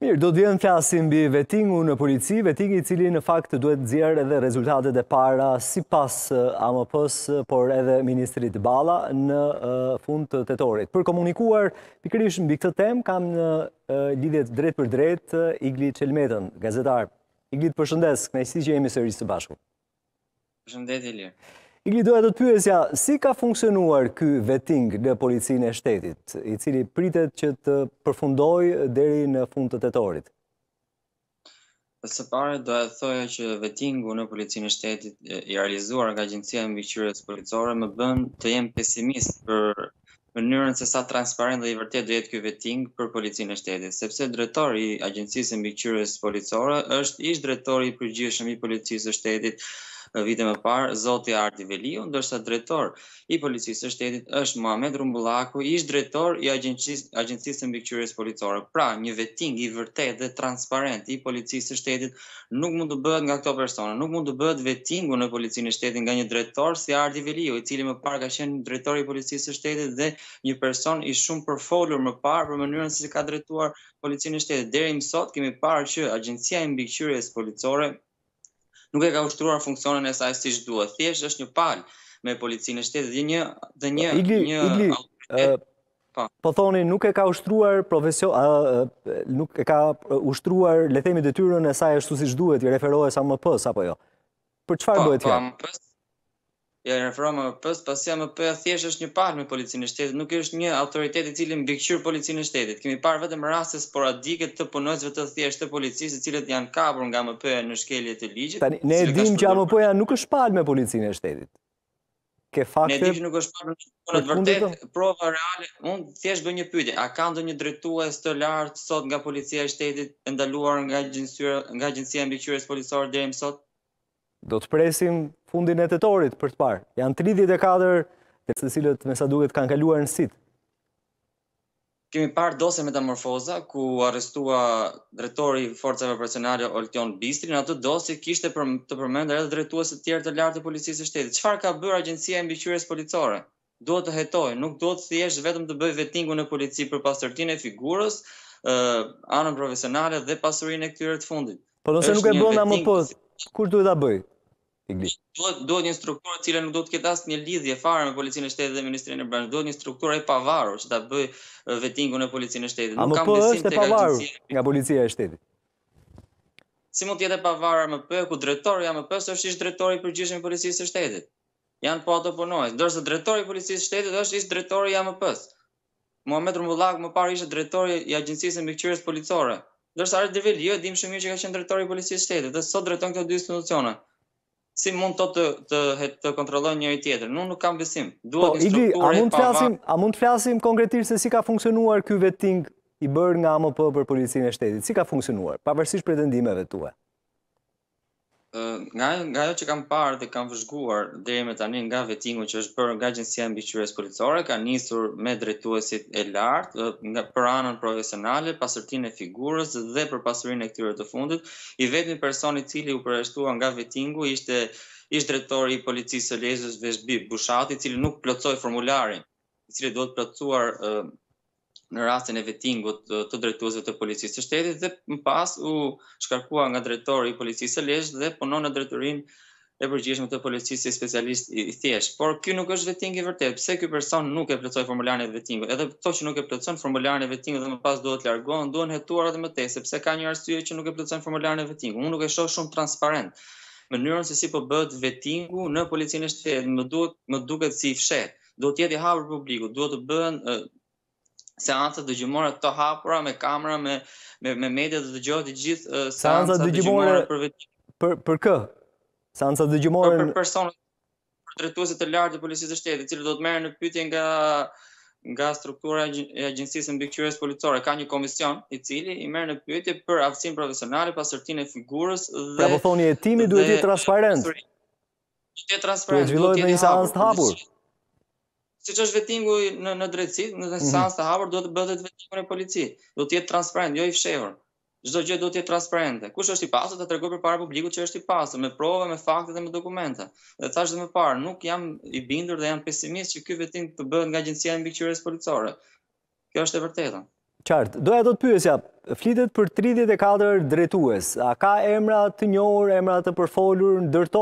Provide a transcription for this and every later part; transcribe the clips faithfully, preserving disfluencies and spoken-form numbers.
Mirë, do të vjen flasim mbi vettingu në polici, vettingi i cili në fakt duhet nxjerrë edhe rezultatet e para sipas A M P-s, por edhe ministrit Balla në fund të tetorit. Për komunikuar pikërisht mbi këtë temë kam në lidhje drejt për drejt Igli Çelmetën, gazetar. Igli, të përshëndes, kënaqësi që jemi sërish së bashku. Përshëndetje Ilir. Igli, doja të të pyesja, si ka funksionuar ky vetting në policinë e shtetit, i cili pritet që të përfundojë deri në fund të tetorit? Së pare doja të thoja që vettingu në policinë e shtetit i realizuar nga Agjencia e Mbikëqyrjes Policore më bën të jem pesimist për mënyrën se sa transparent dhe i vërtet do jetë ky vetting për policinë e shtetit, sepse drejtori i Agjencisë së Mbikëqyrjes Policore është ish drejtori i përgjithshëm i policisë së shtetit vite më parë, zoti Ardi Veliu, ndërsa drejtor i policisë së shtetit është Muhamet Rumbullaku, ish drejtor i Agjencisë Agjencisë së Mbikëqyrjes Policore. Pra, një vetting i vërtet dhe transparent i policisë së shtetit nuk mund të bëhet nga këto persona, nuk mund të bëhet vettingu në policinë e shtetit nga një drejtor si Ardi Veliu, i cili më parë ka qenë drejtori i policisë së shtetit dhe një person i shumë përfolur më parë për mënyrën se si ka drejtuar policinë e shtetit. Deri më sot kemi parë që Agjencia e Mbikëqyrjes Policore nuk e ka ushtruar funksionin e saj siç duhet. Thjesht është një palë me policinë e shtetit dhe një dhe një Igli, një Igli, autoritet. Po. po thoni nuk e ka ushtruar profesion, uh, nuk e ka ushtruar le të themi detyrën e saj ashtu siç duhet, i referohet A M P-s apo jo. Për çfarë bëhet fjalë? Po, ja referohem A M P-s, pasi A M P thjesht është një palë me policinë e shtetit, nuk është një autoritet i cili mbikëqyr policinë e shtetit. Kemi parë vetëm raste sporadike të punonjësve të thjeshtë të policisë, të cilët janë kapur nga A M P në shkelje të ligjit. Tani ne e dimë që A M P-ja nuk është palë me policinë e shtetit. Ke fakte? Ne dimë që nuk është palë, por në të vërtetë prova reale, unë thjesht bëj një pyetje, a ka ndonjë drejtues të lartë sot nga policia e shtetit e ndaluar nga agjencia nga Agjencia e Mbikëqyrjes Policore deri më sot? Do të presim fundin e tetorit për të parë. Janë tridhjetë e katër të cilët me sa duket kanë kaluar në sit. Kemi parë dosje metamorfoza ku arrestua drejtori i forcave operacionale Oltion Bistri. Në atë dosje kishte për të përmendur edhe drejtues të tjerë të lartë të policisë së shtetit. Çfarë ka bërë Agjencia e Mbikëqyrjes Policore? Duhet të hetojë, nuk duhet thjesht vetëm të bëjë vettingu në polici për pastërtinë e figurës, anën profesionale dhe pasurinë e këtyre të fundit. Po nëse nuk e bën A M P, kush duhet ta bëjë? Duhet, duhet një strukturë e cila nuk do të ketë asnjë lidhje fare me policinë e shtetit dhe ministrinë e brendshëm. Duhet një strukturë e pavarur që ta bëjë vettingun në policinë e shtetit. Nuk kam besim tek agjencia nga policia e shtetit. Si mund të jetë e pavarur A M P ku drejtori i A M P-s është ish drejtori i përgjithshëm i policisë së shtetit? Janë po ato punojës, ndërsa drejtori i policisë së shtetit është ish drejtori i A M P-s. Muhamet Rumbullaku më parë ishte drejtori i Agjencisë së Mbikëqyrjes Policore. Ndërsa Ardi Veliu e dim shumë mirë që ka qenë drejtori i policisë së shtetit dhe sot drejton këto dy institucione. Si mund to të të, të kontrollojnë njëri tjetrin? Unë nuk kam besim. Duhet një strukturë. Po, Igli, a mund të flasim, a mund të flasim konkretisht se si ka funksionuar ky vetting i bërë nga A M P për policinë e shtetit? Si ka funksionuar, pavarësisht pretendimeve tua? Nga nga ajo që kam parë dhe kam vëzhguar deri më tani nga vettingu që është bërë nga Agjencia e Mbikëqyrjes Policore, ka nisur me drejtuesit e lartë nga për anën profesionale, pasërtinë e figurës dhe për pasurinë e këtyre të fundit. I vetmi person i cili u përjashtua nga vettingu ishte ish drejtori i policisë së Lezhës Vezhbi Bushati, i cili nuk plotësoi formularin, i cili duhet plotësuar uh, në rastin e vettingut të drejtuesve të policisë së shtetit dhe më pas u shkarkua nga drejtori i policisë së Lezhës dhe punon në drejtorinë e përgjithshme të policisë si specialist i thjesht. Por ky nuk është vetting i vërtet. Pse ky person nuk e plotësoi formularin e vettingut? Edhe këto që nuk e plotëson formularin e vettingut dhe më pas duhet largohen, duhen hetuar edhe më tej, sepse ka një arsye që nuk e plotëson formularin e vettingut. Unë nuk e shoh shumë transparent mënyrën se si po bëhet vettingu në policinë e shtetit. Më duhet më duket si i fshehtë. Duhet të jetë i hapur publikut, duhet të bëhen uh, seanca dëgjimore të hapura me kamera, me me, me media të dëgjohet të gjithë uh, seanca dëgjimore për vetting. Për për kë? Seanca dëgjimore për personat, për drejtuesit të lartë të policisë së shtetit, të cilët do të merren në pyetje nga nga struktura e Agjencisë së Mbikëqyrjes Policore. Ka një komision i cili i merr në pyetje për aftësinë profesionale, pasërtinë e figurës dhe pra po thoni hetimi duhet të jetë transparent. Duhet të jetë transparent. Duhet zhvillohet në një seancë të hapur. Siç është vettingu në në drejtësi, në një seancë të hapur duhet të bëhet vettingu në polici. Duhet të jetë transparent, jo i fshehur. Çdo gjë duhet të jetë transparente. Kush është i pasur ta tregoj përpara publikut që është i pasur, me prova, me fakte dhe me dokumenta. Dhe thash edhe më parë, nuk jam i bindur dhe jam pesimist që ky vetting të bëhet nga Agjencia e Mbikëqyrjes Policore. Kjo është e vërteta. Qartë, doja do të pyesja, flitet për tridhjetë e katër drejtues. A ka emra të njohur, emra të përfolur ndër to?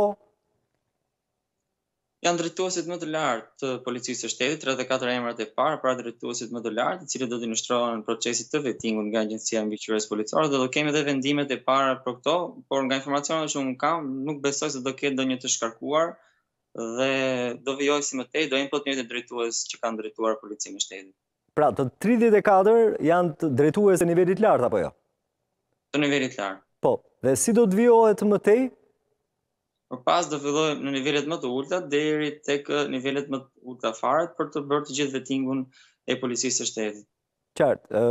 Janë drejtuesit më të lartë të policisë së shtetit, tridhjetë e katër emrat e parë para drejtuesit më të lartë, të cilët do të ilustrohen procesit të vetingut nga Agjencia e Mbikëqyrjes Policore, dhe do kemi edhe vendimet e para për këto, por nga informacionet që unë kam, nuk besoj se do ketë ndonjë të shkarkuar dhe do vijoj si mëtej, do jenë plot njëjtë drejtues që kanë drejtuar policinë e shtetit. Pra, të tridhjetë e katër janë të drejtues të nivelit lartë apo jo? Të nivelit lartë. Po, dhe si do të vijohet mëtej? Për pas do fillojmë në nivelet më të ulta deri tek nivelet më të ulta fare për të bërë të gjithë vetingun e policisë së shtetit. Qartë.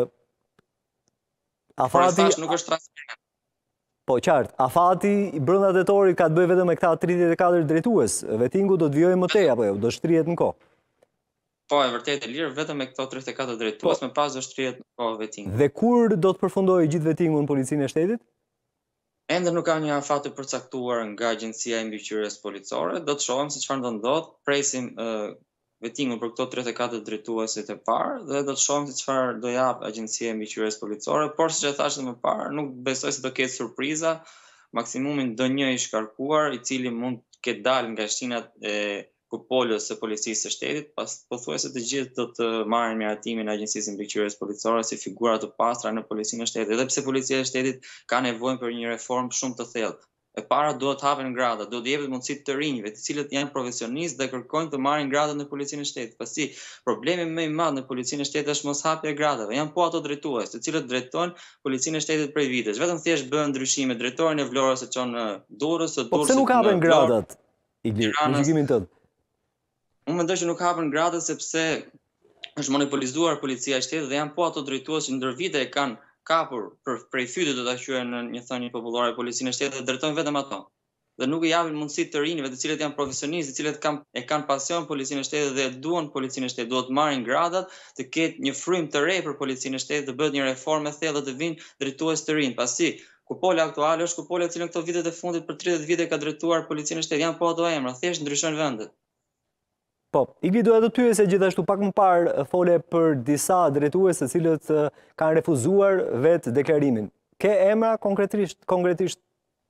Por thash nuk është transparent. Po, qartë. Afati brenda tetorit ka të bëjë vetëm me këta tridhjetë e katër drejtues. Vetingu do të vijojë mëtej apo jo? Do shtrihet në kohë. Po, e vërtet e lirë vetëm me këto tridhjetë e katër drejtues, më pas do shtrihet në kohë vetingu. Dhe kur do të përfundojë gjithë vetingu në policinë e shtetit? Ende nuk ka një afat të përcaktuar nga Agjencia e Mbikëqyrjes Policore, do të shohim se çfarë do ndodh, presim uh, vetingun për këto tridhjetë e katër drejtuesit e parë dhe do të shohim se çfarë do jap Agjencia e Mbikëqyrjes Policore, por siç e thashë më parë, nuk besoj se do ketë surpriza, maksimumin do një i shkarkuar, i cili mund të ketë dalë nga shtinat e kupolës së policisë së shtetit, pas pothuajse të gjithë do të marrin miratimin e Agjencisë së Mbikëqyrjes Policore si figura të pastra në policinë e shtetit, edhe pse policia e shtetit ka nevojë për një reformë shumë të thellë. E para duhet të hapen gradat, do të jepet mundësi të rinjve, të cilët janë profesionistë dhe kërkojnë të marrin gradat në policinë e shtetit. Pasi problemi më i madh në policinë e shtetit është moshapja e gradave. Janë po ato drejtues, të cilët drejtojnë policinë e shtetit prej vitesh. Vetëm thjesht bëhen ndryshime, drejtori në Vlorë se çon në Durrës, së Durrësit. Po pse nuk hapen gradat? Igli, në shqikimin tënd. Unë mendoj që nuk hapen gradat sepse është monopolizuar policia e shtetit dhe janë po ato drejtues që ndër vite e kanë kapur për prej fytyrë do ta quajë në një thënie popullore policinë e shtetit dhe drejtojnë vetëm ato. Dhe nuk i japin mundësi të rinjve, të cilët janë profesionistë, të cilët kanë e kanë pasion policinë e shtetit dhe duan policinë e shtetit, duhet të marrin gradat, të ketë një frym të re për policinë e shtetit, të bëhet një reformë e thellë dhe të vinë drejtues të rinj. Pasi kupola aktuale është kupola e cilën këto vitet e fundit për tridhjetë vite ka drejtuar policinë e shtetit, janë po ato emra, thjesht ndryshojnë vendet. Po, Igli doja të pyesë gjithashtu pak më parë fole për disa drejtues të cilët kanë refuzuar vetë deklarimin. Ke emra konkretisht? konkretisht?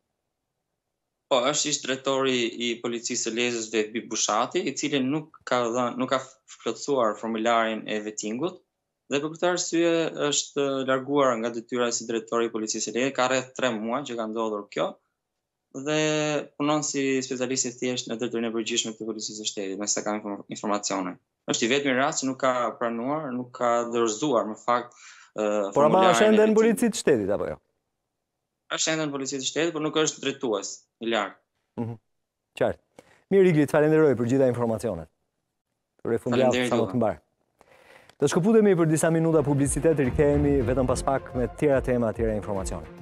Po, është ish drejtori i policisë së Lezës Vetbi Bushati, i cili nuk ka dhënë, nuk ka plotësuar formularin e vetingut dhe për këtë arsye është larguar nga detyra si drejtori i policisë së Lezës, ka rreth tre muaj që ka ndodhur kjo. Dhe punon si specialist i thjesht në drejtorinë e përgjithshme të policisë së shtetit, me sa kam informatsioone. Është i vetmi rast që nuk ka pranuar, nuk ka dorëzuar në fakt formularin. Por ama është ende në policinë të shtetit apo jo? Është ende në policinë të shtetit, por nuk është drejtues i lartë. Mhm. Qartë. Mirë Igli, të falenderoj për gjitha informacionet. Për fundjavë sa më të mbar. Të shkëputemi për disa minuta publicitet, rikthehemi vetëm pas pak me tjera tema, tjera informacione.